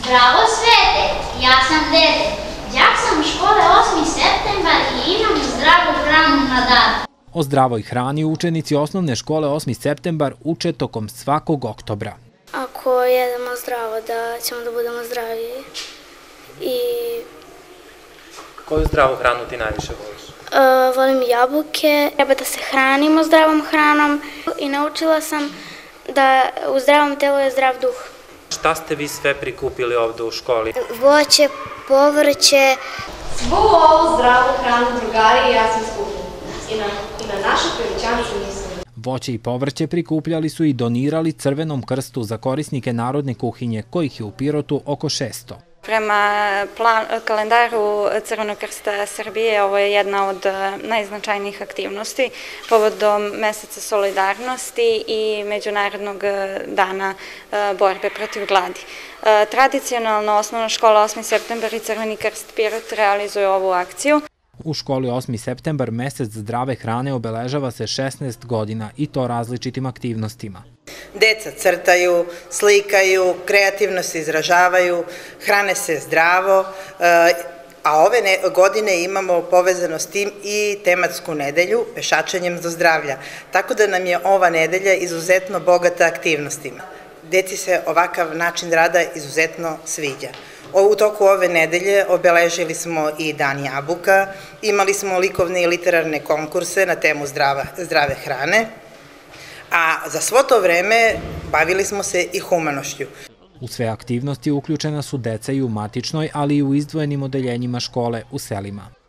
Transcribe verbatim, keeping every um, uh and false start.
Zdravo svete, ja sam dete. Đak sam u škole osmi septembar i imam zdravu hranu na dan. O zdravoj hrani učenici osnovne škole osmi septembar uče tokom svakog oktobra. Ako jedemo zdravo, da ćemo da budemo zdraviji. I... Koju zdravu hranu ti najviše voliš? Uh, volim jabuke. Treba da se hranimo zdravom hranom i naučila sam da u zdravom telu je zdrav duh. Šta ste vi sve prikupili ovde u školi? Voće, povrće. Svu ovu zdravu hranu, drugari, ja sam skupila. I na, i na našu priličancu nisam. Voće i povrće prikupljali su i donirali Crvenom krstu za korisnike narodne kuhinje, kojih je u Pirotu oko šesto. Prema plan, kalendaru Crvenog krsta Srbije ovo je jedna od najznačajnijih aktivnosti povodom meseca solidarnosti i Međunarodnog dana borbe protiv gladi. Tradicionalno osnovna škola osmi septembar i Crveni krst Pirot realizuju ovu akciju. U školi osmi septembar mesec zdrave hrane obeležava se šesnaest godina i to različitim aktivnostima. Deca crtaju, slikaju, kreativno se izražavaju, hrane se zdravo, a ove godine imamo povezano s tim i tematsku nedelju pešačenjem do zdravlja. Tako da nam je ova nedelja izuzetno bogata aktivnostima. Deci se ovakav način rada izuzetno sviđa. U toku ove nedelje obeležili smo i Dan jabuka, imali smo likovne i literarne konkurse na temu zdrave hrane, a za svo to vreme bavili smo se i humanošću. U sve aktivnosti uključena su deca i u matičnoj, ali i u izdvojenim odeljenjima škole u selima.